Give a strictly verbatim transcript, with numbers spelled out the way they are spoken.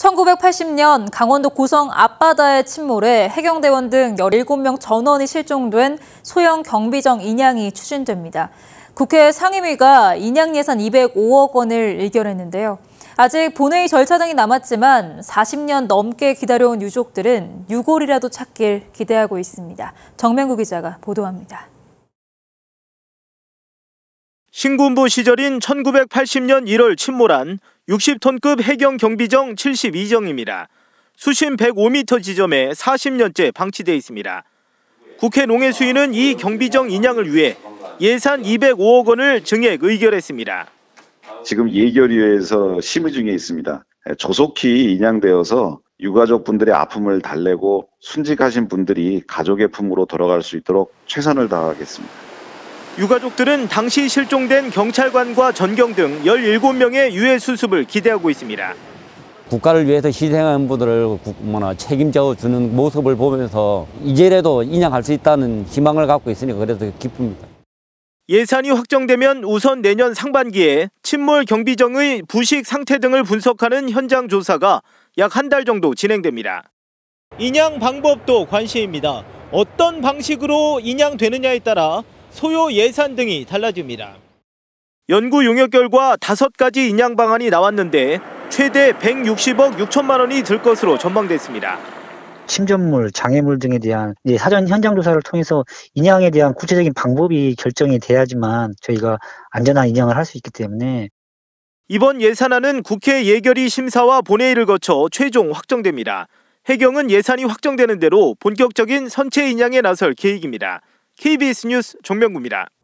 천구백팔십 년 강원도 고성 앞바다에 침몰해 해경대원 등 열일곱 명 전원이 실종된 소형 경비정 인양이 추진됩니다. 국회 상임위가 인양 예산 이백오억 원을 의결했는데요. 아직 본회의 절차 등이 남았지만 사십 년 넘게 기다려온 유족들은 유골이라도 찾길 기대하고 있습니다. 정명구 기자가 보도합니다. 신군부 시절인 천구백팔십 년 일월 침몰한 육십 톤급 해경 경비정 칠십이 정입니다. 수심 백오 미터 지점에 사십 년째 방치돼 있습니다. 국회 농해수위는 이 경비정 인양을 위해 예산 이백오억 원을 증액 의결했습니다. 지금 예결위에서 심의 중에 있습니다. 조속히 인양되어서 유가족분들의 아픔을 달래고 순직하신 분들이 가족의 품으로 돌아갈 수 있도록 최선을 다하겠습니다. 유가족들은 당시 실종된 경찰관과 전경 등 열일곱 명의 유해 수습을 기대하고 있습니다. 국가를 위해서 희생한 분들을 책임져 주는 모습을 보면서 이제라도 인양할 수 있다는 희망을 갖고 있으니 그래도 기쁩니다. 예산이 확정되면 우선 내년 상반기에 침몰 경비정의 부식 상태 등을 분석하는 현장 조사가 약 한 달 정도 진행됩니다. 인양 방법도 관심입니다. 어떤 방식으로 인양되느냐에 따라 소요 예산 등이 달라집니다. 연구 용역 결과 다섯 가지 인양 방안이 나왔는데 최대 백육십억 육천만 원이 들 것으로 전망됐습니다. 침전물, 장애물 등에 대한 사전 현장 조사를 통해서 인양에 대한 구체적인 방법이 결정이 돼야지만 저희가 안전한 인양을 할 수 있기 때문에 이번 예산안은 국회 예결위 심사와 본회의를 거쳐 최종 확정됩니다. 해경은 예산이 확정되는 대로 본격적인 선체 인양에 나설 계획입니다. 케이비에스 뉴스 정명구입니다.